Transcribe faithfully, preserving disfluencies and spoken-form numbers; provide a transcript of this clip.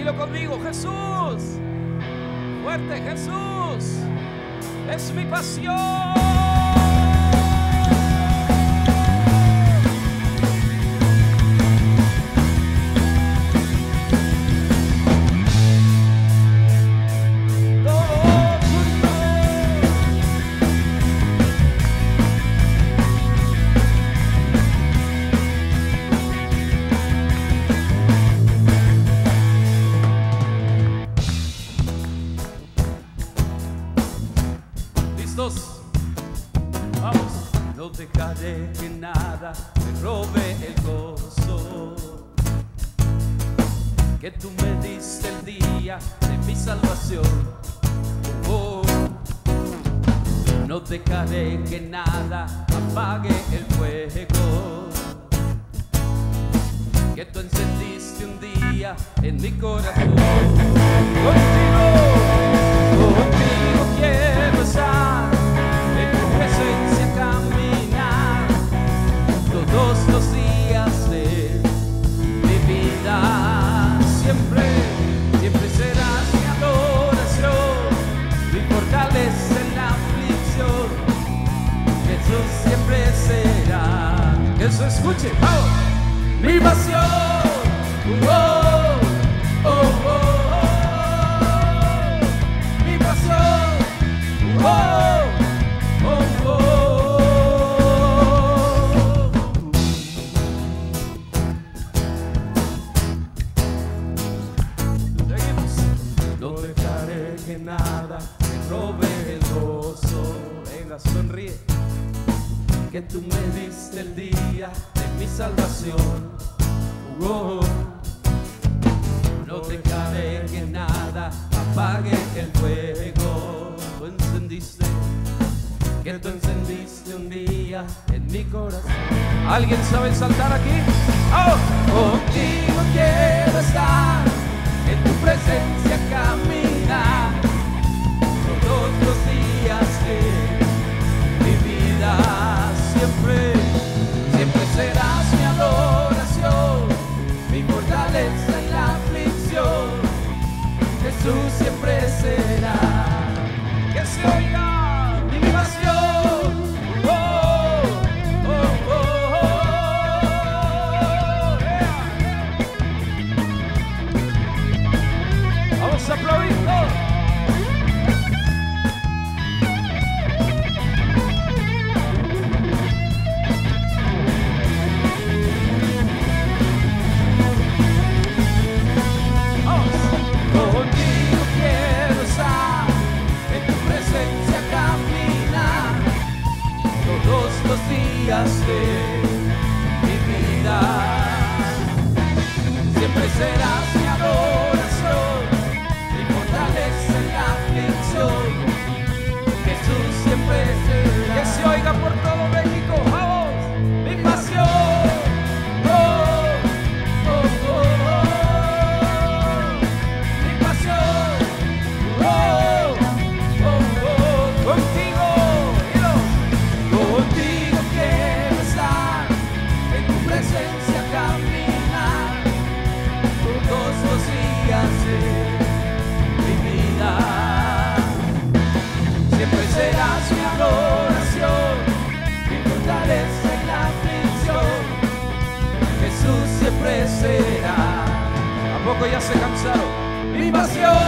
Dilo conmigo, Jesús. Fuerte, Jesús. Es mi pasión. Vamos. No dejaré que nada me robe el gozo que tú me diste el día de mi salvación. Oh, no dejaré que nada apague el fuego que tú encendiste un día en mi corazón. Contigo, contigo quiero estar, en tu presencia caminar todos los días de mi vida. Siempre, siempre serás mi adoración, mi fortaleza en la aflicción. Jesús siempre será. Que eso escuche, ¡vamos! Mi pasión. Oh, oh, oh, oh. Mi pasión. Oh, oh, oh. Seguimos. No dejaré que nada me robe el gozo. Venga, sonríe. Que tú me diste el día de mi salvación. Oh, no dejaré que nada apague el fuego. Tú encendiste, que tú encendiste un día en mi corazón. ¿Alguien sabe saltar aquí? Oh, contigo quiero estar, en tu presencia caminar todos los días de mi vida. Siempre, siempre serás mi adoración, mi fortaleza en la aflicción. Jesús siempre será. Que se oiga mi pasión. Oh, oh, oh, oh, yeah. Vamos a aplaudir todos. Contigo quiero estar, en tu presencia caminar todos los días de mi vida. Siempre serás mi adoración, mi fortaleza en la aflicción. Jesús siempre será. Que se oiga por todo México, vamos, mi pasión. Siempre serás mi adoración, mi fortaleza en la aflicción. Jesús siempre será. ¿A poco ya se cansaron? Mi pasión.